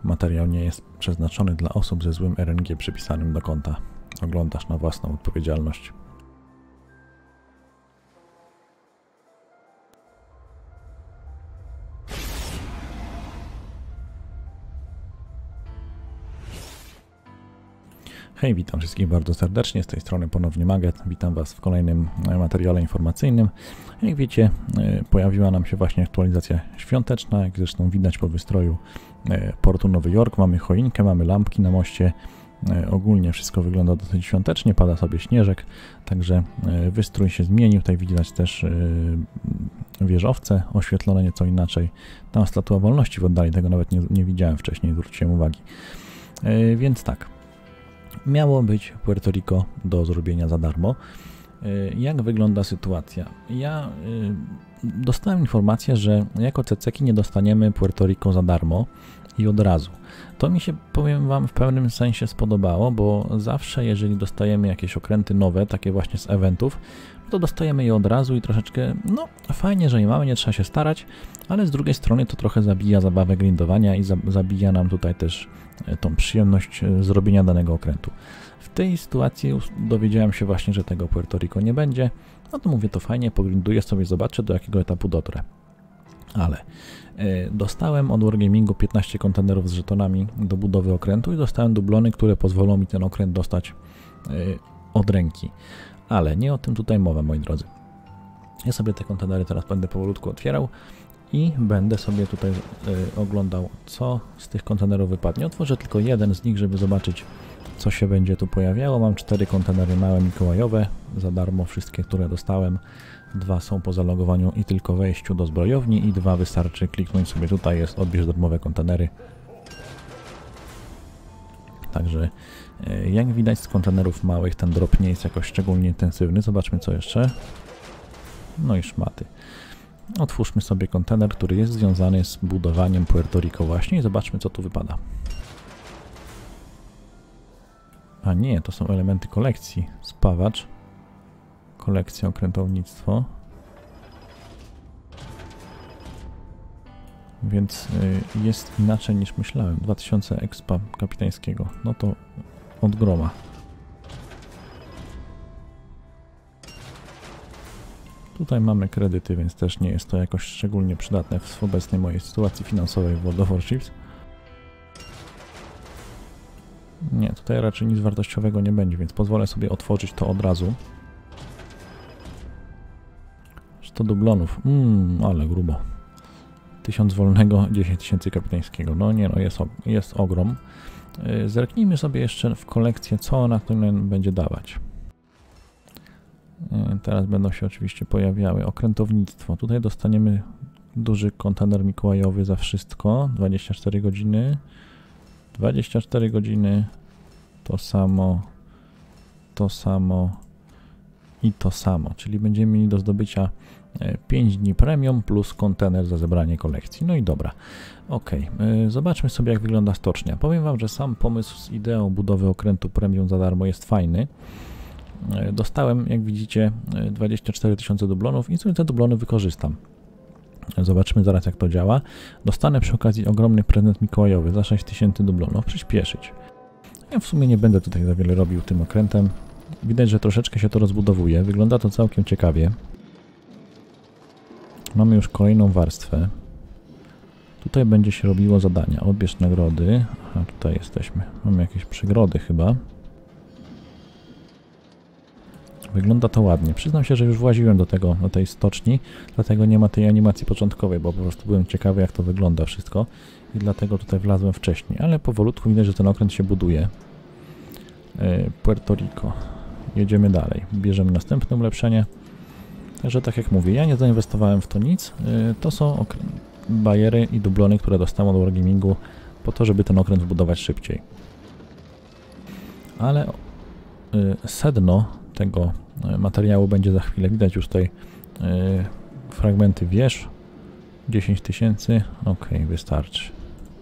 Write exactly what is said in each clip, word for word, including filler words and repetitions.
Materiał nie jest przeznaczony dla osób ze złym R N G przypisanym do konta. Oglądasz na własną odpowiedzialność. Hej, witam wszystkich bardzo serdecznie, z tej strony ponownie Maget. Witam Was w kolejnym materiale informacyjnym. Jak wiecie, pojawiła nam się właśnie aktualizacja świąteczna, jak zresztą widać po wystroju portu Nowy Jork. Mamy choinkę, mamy lampki na moście. Ogólnie wszystko wygląda dosyć świątecznie, pada sobie śnieżek, także wystrój się zmienił. Tutaj widać też wieżowce oświetlone nieco inaczej. Tam Statua Wolności w oddali, tego nawet nie, nie widziałem wcześniej, zwróciłem uwagi. Więc tak. Miało być Puerto Rico do zrobienia za darmo. Jak wygląda sytuacja? Ja dostałem informację, że jako ceceki nie dostaniemy Puerto Rico za darmo i od razu. To mi się, powiem Wam, w pewnym sensie spodobało, bo zawsze jeżeli dostajemy jakieś okręty nowe, takie właśnie z eventów, to dostajemy je od razu i troszeczkę, no fajnie, że je mamy, nie trzeba się starać, ale z drugiej strony to trochę zabija zabawę grindowania i za, zabija nam tutaj też tą przyjemność zrobienia danego okrętu. W tej sytuacji dowiedziałem się właśnie, że tego Puerto Rico nie będzie. No to mówię, to fajnie, pogrinduję sobie, zobaczę, do jakiego etapu dotrę. Ale y, dostałem od Wargamingu piętnaście kontenerów z żetonami do budowy okrętu i dostałem dublony, które pozwolą mi ten okręt dostać y, od ręki. Ale nie o tym tutaj mowa, moi drodzy. Ja sobie te kontenery teraz będę powolutku otwierał i będę sobie tutaj y, oglądał, co z tych kontenerów wypadnie. Otworzę tylko jeden z nich, żeby zobaczyć, co się będzie tu pojawiało. Mam cztery kontenery małe mikołajowe, za darmo wszystkie, które dostałem. Dwa są po zalogowaniu i tylko wejściu do zbrojowni i dwa wystarczy kliknąć sobie tutaj, jest odbierz darmowe kontenery. Także y, jak widać z kontenerów małych ten drop nie jest jakoś szczególnie intensywny. Zobaczmy, co jeszcze. No i szmaty. Otwórzmy sobie kontener, który jest związany z budowaniem Puerto Rico właśnie i zobaczmy, co tu wypada. A nie, to są elementy kolekcji. Spawacz. Kolekcja, okrętownictwo. Więc y, jest inaczej niż myślałem. dwa tysiące expa kapitańskiego. No to od groma. Tutaj mamy kredyty, więc też nie jest to jakoś szczególnie przydatne w obecnej mojej sytuacji finansowej w World of Warships. Nie, tutaj raczej nic wartościowego nie będzie, więc pozwolę sobie otworzyć to od razu. sto dublonów, mmm, ale grubo. tysiąc wolnego, dziesięć tysięcy kapitańskiego. No nie, no jest, jest ogrom. Yy, zerknijmy sobie jeszcze w kolekcję, co ona tym będzie dawać. Teraz będą się oczywiście pojawiały okrętownictwo. Tutaj dostaniemy duży kontener mikołajowy za wszystko. dwadzieścia cztery godziny. dwadzieścia cztery godziny. To samo. To samo. I to samo. Czyli będziemy mieli do zdobycia pięć dni premium plus kontener za zebranie kolekcji. No i dobra. Ok. Zobaczmy sobie, jak wygląda stocznia. Powiem Wam, że sam pomysł z ideą budowy okrętu premium za darmo jest fajny. Dostałem, jak widzicie, dwadzieścia cztery tysiące dublonów i sobie te dublony wykorzystam. Zobaczymy zaraz, jak to działa. Dostanę przy okazji ogromny prezent mikołajowy za sześć tysięcy dublonów. Przyspieszyć. Ja w sumie nie będę tutaj za wiele robił tym okrętem. Widać, że troszeczkę się to rozbudowuje. Wygląda to całkiem ciekawie. Mamy już kolejną warstwę. Tutaj będzie się robiło zadania. Odbierz nagrody. A tutaj jesteśmy. Mamy jakieś przegrody chyba. Wygląda to ładnie. Przyznam się, że już właziłem do tego, do tej stoczni, dlatego nie ma tej animacji początkowej, bo po prostu byłem ciekawy, jak to wygląda wszystko i dlatego tutaj wlazłem wcześniej, ale powolutku widać, że ten okręt się buduje. Puerto Rico. Jedziemy dalej. Bierzemy następne ulepszenie. Także tak jak mówię, ja nie zainwestowałem w to nic. To są bariery i dublony, które dostałem od Wargamingu po to, żeby ten okręt wbudować szybciej. Ale sedno tego materiału będzie za chwilę. Widać już tutaj yy, fragmenty wież. dziesięć tysięcy. Ok, wystarczy.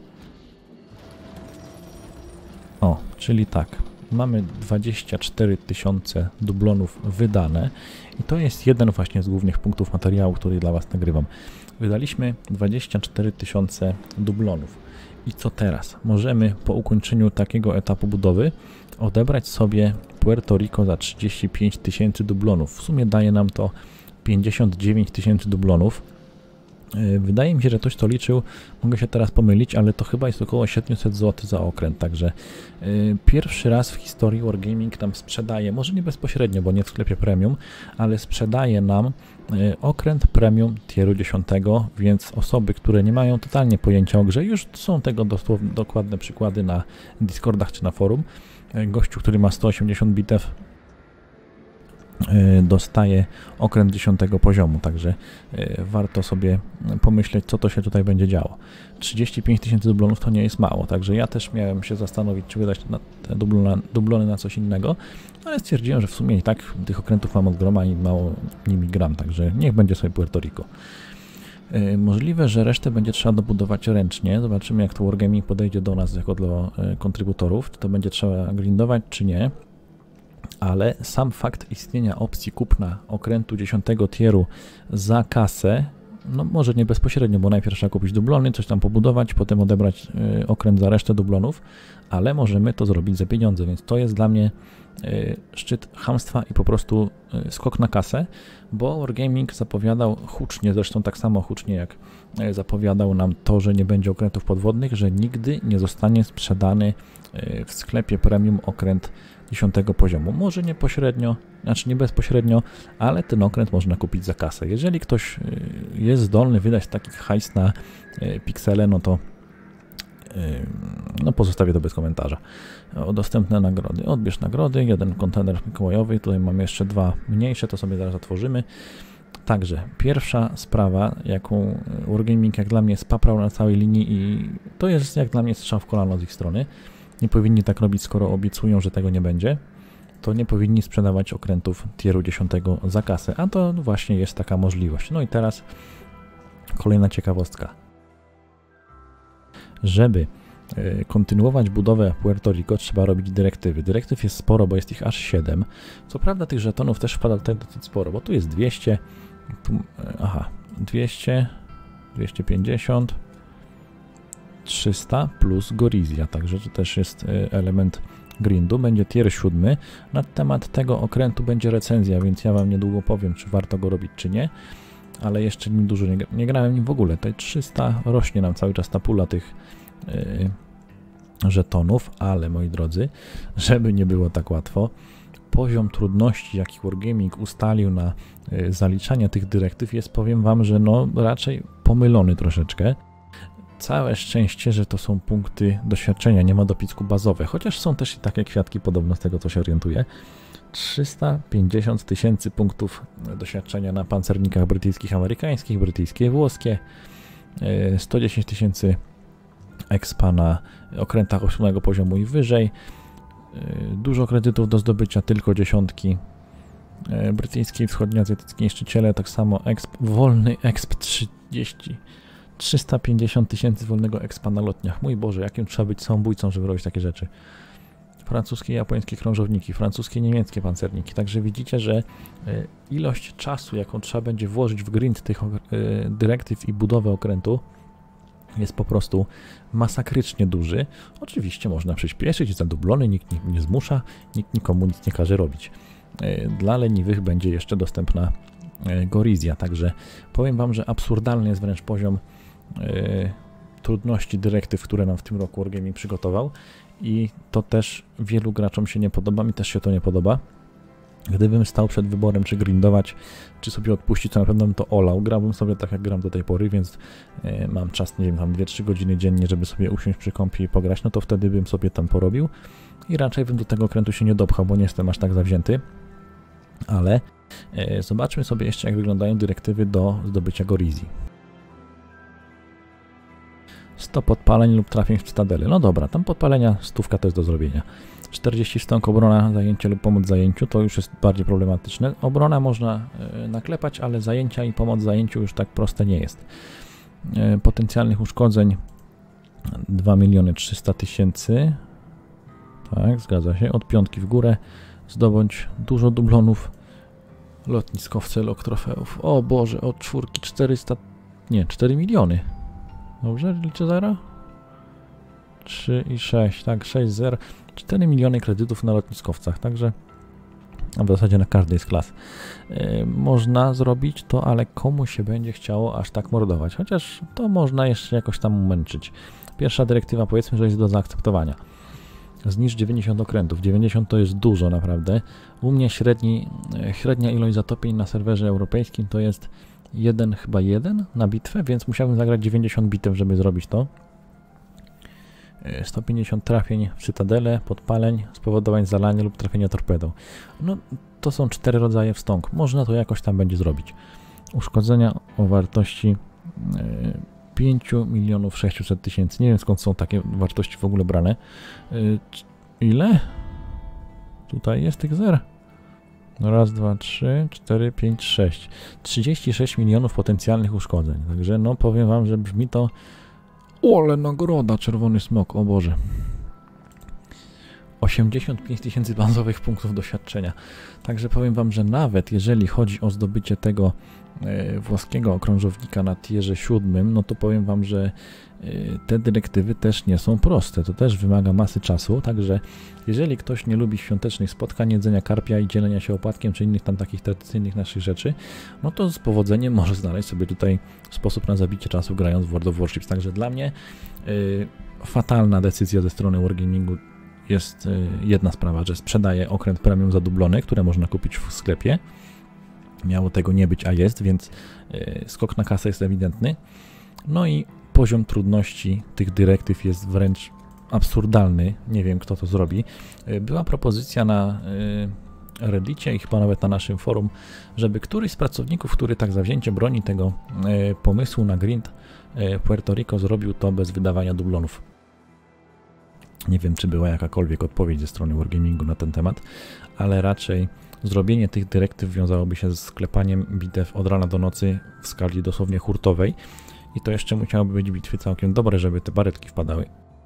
O, czyli tak. Mamy dwadzieścia cztery tysiące dublonów wydane i to jest jeden właśnie z głównych punktów materiału, który dla Was nagrywam. Wydaliśmy dwadzieścia cztery tysiące dublonów I co teraz? Możemy po ukończeniu takiego etapu budowy odebrać sobie Puerto Rico za trzydzieści pięć tysięcy dublonów. W sumie daje nam to pięćdziesiąt dziewięć tysięcy dublonów. Wydaje mi się, że ktoś to liczył, mogę się teraz pomylić, ale to chyba jest około siedemset złotych za okręt, także yy, pierwszy raz w historii Wargaming nam sprzedaje, może nie bezpośrednio, bo nie w sklepie premium, ale sprzedaje nam yy, okręt premium tieru dziesięć, więc osoby, które nie mają totalnie pojęcia o grze, już są tego dosłownie dokładne przykłady na Discordach czy na forum. Yy, gościu, który ma sto osiemdziesiąt bitew, dostaje okręt dziesiątego poziomu, także warto sobie pomyśleć, co to się tutaj będzie działo. trzydzieści pięć tysięcy dublonów to nie jest mało, także ja też miałem się zastanowić, czy wydać na te dublony, dublony na coś innego, ale stwierdziłem, że w sumie i tak tych okrętów mam od groma i mało nimi gram, także niech będzie sobie Puerto Rico. Możliwe, że resztę będzie trzeba dobudować ręcznie. Zobaczymy, jak to Wargaming podejdzie do nas jako do kontrybutorów, czy to będzie trzeba grindować, czy nie. Ale sam fakt istnienia opcji kupna okrętu dziesiątego tieru za kasę, no może nie bezpośrednio, bo najpierw trzeba kupić dublony, coś tam pobudować, potem odebrać y, okręt za resztę dublonów, ale możemy to zrobić za pieniądze, więc to jest dla mnie y, szczyt chamstwa i po prostu y, skok na kasę, bo Wargaming zapowiadał hucznie, zresztą tak samo hucznie jak y, zapowiadał nam to, że nie będzie okrętów podwodnych, że nigdy nie zostanie sprzedany y, w sklepie premium okręt dziesiątego poziomu. Może nie pośrednio, znaczy nie bezpośrednio, ale ten okręt można kupić za kasę. Jeżeli ktoś jest zdolny wydać taki hajs na piksele, no to no pozostawię to bez komentarza. O dostępne nagrody. Odbierz nagrody, jeden kontener mikołajowy, tutaj mamy jeszcze dwa mniejsze, to sobie zaraz otworzymy. Także pierwsza sprawa, jaką Wargaming jak dla mnie spaprał na całej linii i to jest jak dla mnie strzał w kolano z ich strony. Nie powinni tak robić, skoro obiecują, że tego nie będzie, to nie powinni sprzedawać okrętów tieru dziesiątego za kasę, a to właśnie jest taka możliwość. No i teraz kolejna ciekawostka. Żeby y, kontynuować budowę Puerto Rico, trzeba robić dyrektywy. Dyrektyw jest sporo, bo jest ich aż siedem. Co prawda tych żetonów też wpada tutaj dosyć sporo, bo tu jest dwieście, tu, y, aha, dwieście, dwieście pięćdziesiąt, trzysta plus Gorizja, także to też jest element grindu. Będzie tier siódmy. Na temat tego okrętu będzie recenzja, więc ja wam niedługo powiem, czy warto go robić, czy nie, ale jeszcze nim dużo nie, nie grałem nim w ogóle. Tutaj trzysta rośnie nam cały czas ta pula tych yy, żetonów, ale moi drodzy, żeby nie było tak łatwo, poziom trudności, jaki Wargaming ustalił na yy, zaliczanie tych dyrektyw jest, powiem wam, że no raczej pomylony troszeczkę. Całe szczęście, że to są punkty doświadczenia, nie ma dopisku bazowe, chociaż są też i takie kwiatki podobno z tego, co się orientuję. trzysta pięćdziesiąt tysięcy punktów doświadczenia na pancernikach brytyjskich, amerykańskich, brytyjskie, włoskie, sto dziesięć tysięcy expa na okrętach ósmego poziomu i wyżej, dużo kredytów do zdobycia, tylko dziesiątki, brytyjskiej, wschodnioazjatyckiej szczyciele, tak samo exp, wolny exp trzydzieści trzysta pięćdziesiąt tysięcy wolnego expa na lotniach. Mój Boże, jakim trzeba być samobójcą, żeby robić takie rzeczy. Francuskie i japońskie krążowniki, francuskie i niemieckie pancerniki. Także widzicie, że ilość czasu, jaką trzeba będzie włożyć w grind tych dyrektyw i budowę okrętu, jest po prostu masakrycznie duży. Oczywiście można przyspieszyć, za dublony, nikt nie, nie zmusza, nikt nikomu nic nie każe robić. Dla leniwych będzie jeszcze dostępna Gorizja, także powiem wam, że absurdalny jest wręcz poziom yy, trudności dyrektyw, które nam w tym roku Wargaming przygotował i to też wielu graczom się nie podoba, mi też się to nie podoba. Gdybym stał przed wyborem, czy grindować, czy sobie odpuścić, to na pewno bym to olał. Grałbym sobie tak, jak gram do tej pory, więc yy, mam czas, nie wiem, tam dwie trzy godziny dziennie, żeby sobie usiąść przy kompie i pograć, no to wtedy bym sobie tam porobił i raczej bym do tego okrętu się nie dopchał, bo nie jestem aż tak zawzięty, ale yy, zobaczmy sobie jeszcze, jak wyglądają dyrektywy do zdobycia Gorizji. sto podpaleń lub trafień w cytadeli. No dobra, tam podpalenia stówka to jest do zrobienia. czterdzieści stąk obrona, zajęcie lub pomoc zajęciu, to już jest bardziej problematyczne. Obrona można y, naklepać, ale zajęcia i pomoc zajęciu już tak proste nie jest. Y, potencjalnych uszkodzeń dwa miliony trzysta tysięcy. Tak, zgadza się. Od piątki w górę. Zdobądź dużo dublonów. Lotniskowce, lok trofeów. O Boże, od czwórki czterysta... Nie, cztery miliony. Dobrze, liczę zero? trzy i sześć, tak, sześć zer, cztery miliony kredytów na lotniskowcach, także w zasadzie na każdej z klas yy, można zrobić to, ale komu się będzie chciało aż tak mordować, chociaż to można jeszcze jakoś tam męczyć. Pierwsza dyrektywa, powiedzmy, że jest do zaakceptowania. Zniszcz dziewięćdziesiąt okrętów. dziewięćdziesiąt to jest dużo naprawdę. U mnie średni, średnia ilość zatopień na serwerze europejskim to jest jeden, chyba jeden na bitwę, więc musiałbym zagrać dziewięćdziesiąt bitew, żeby zrobić to. sto pięćdziesiąt trafień w cytadelę, podpaleń, spowodowań zalania lub trafienia torpedą. No, to są cztery rodzaje wstąg. Można to jakoś tam będzie zrobić. Uszkodzenia o wartości yy, pięć milionów sześćset tysięcy. Nie wiem, skąd są takie wartości w ogóle brane. Yy, ile? Tutaj jest tych zer. Raz, dwa, trzy, cztery, pięć, sześć. trzydzieści sześć milionów potencjalnych uszkodzeń. Także no powiem wam, że brzmi to... O, ale nagroda, czerwony smok, o Boże. osiemdziesiąt pięć tysięcy bazowych punktów doświadczenia. Także powiem wam, że nawet jeżeli chodzi o zdobycie tego e, włoskiego okrążownika na tierze siódmym, no to powiem wam, że e, te dyrektywy też nie są proste. To też wymaga masy czasu, także jeżeli ktoś nie lubi świątecznych spotkań, jedzenia karpia i dzielenia się opłatkiem, czy innych tam takich tradycyjnych naszych rzeczy, no to z powodzeniem może znaleźć sobie tutaj sposób na zabicie czasu grając w World of Warships. Także dla mnie e, fatalna decyzja ze strony Wargamingu jest jedna sprawa, że sprzedaje okręt premium zadublony, które można kupić w sklepie. Miało tego nie być, a jest, więc skok na kasę jest ewidentny. No i poziom trudności tych dyrektyw jest wręcz absurdalny. Nie wiem, kto to zrobi. Była propozycja na Reddicie i chyba nawet na naszym forum, żeby któryś z pracowników, który tak zawzięcie broni tego pomysłu na grind Puerto Rico, zrobił to bez wydawania dublonów. Nie wiem, czy była jakakolwiek odpowiedź ze strony Wargamingu na ten temat, ale raczej zrobienie tych dyrektyw wiązałoby się z sklepaniem bitew od rana do nocy w skali dosłownie hurtowej i to jeszcze musiałyby być bitwy całkiem dobre, żeby te baretki wpadały.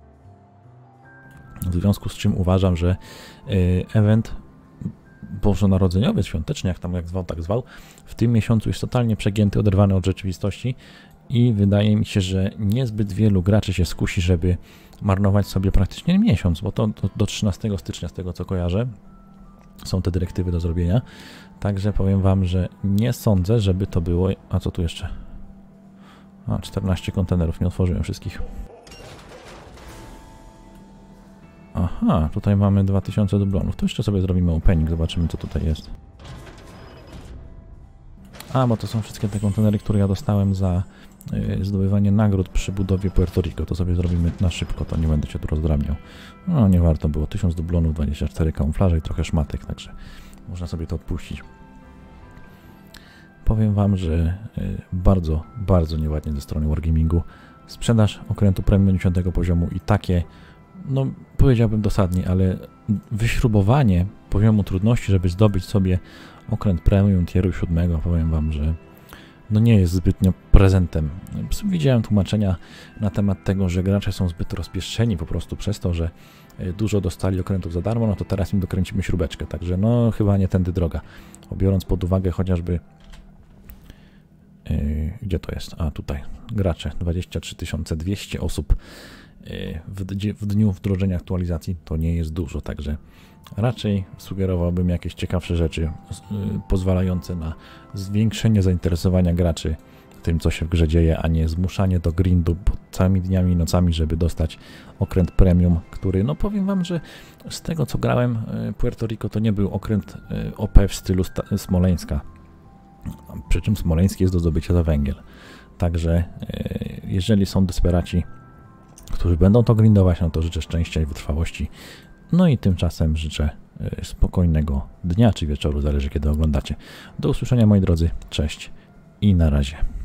W związku z czym uważam, że yy, event bożonarodzeniowy, świąteczny, jak tam jak zwał, tak zwał, w tym miesiącu jest totalnie przegięty, oderwany od rzeczywistości i wydaje mi się, że niezbyt wielu graczy się skusi, żeby marnować sobie praktycznie miesiąc, bo to do, do trzynastego stycznia, z tego co kojarzę, są te dyrektywy do zrobienia. Także powiem wam, że nie sądzę, żeby to było... A co tu jeszcze? A, czternaście kontenerów, nie otworzyłem wszystkich. Aha, tutaj mamy dwa tysiące dublonów. To jeszcze sobie zrobimy opening, zobaczymy, co tutaj jest. A, bo to są wszystkie te kontenery, które ja dostałem za y, zdobywanie nagród przy budowie Puerto Rico. To sobie zrobimy na szybko, to nie będę się tu rozdrabniał. No, nie warto było. tysiąc dublonów, dwadzieścia cztery kamuflaże i trochę szmatek, także można sobie to odpuścić. Powiem wam, że y, bardzo, bardzo nieładnie ze strony Wargamingu. Sprzedaż okrętu premium dziesiątego poziomu i takie, no powiedziałbym dosadnie, ale wyśrubowanie poziomu trudności, żeby zdobyć sobie okręt premium tieru siódmego, powiem wam, że no nie jest zbytnio prezentem. Widziałem tłumaczenia na temat tego, że gracze są zbyt rozpieszczeni po prostu przez to, że dużo dostali okrętów za darmo, no to teraz im dokręcimy śrubeczkę, także no chyba nie tędy droga. Biorąc pod uwagę chociażby yy, gdzie to jest? A tutaj, gracze, dwadzieścia trzy tysiące dwieście osób yy, w, w dniu wdrożenia aktualizacji to nie jest dużo, także raczej sugerowałbym jakieś ciekawsze rzeczy yy, pozwalające na zwiększenie zainteresowania graczy tym, co się w grze dzieje, a nie zmuszanie do grindu całymi dniami i nocami, żeby dostać okręt premium, który, no powiem wam, że z tego, co grałem, Puerto Rico to nie był okręt O P w stylu Smoleńska, przy czym Smoleński jest do zdobycia za węgiel. Także jeżeli są desperaci, którzy będą to grindować, no to życzę szczęścia i wytrwałości. No i tymczasem życzę spokojnego dnia czy wieczoru, zależy kiedy oglądacie. Do usłyszenia, moi drodzy, cześć i na razie.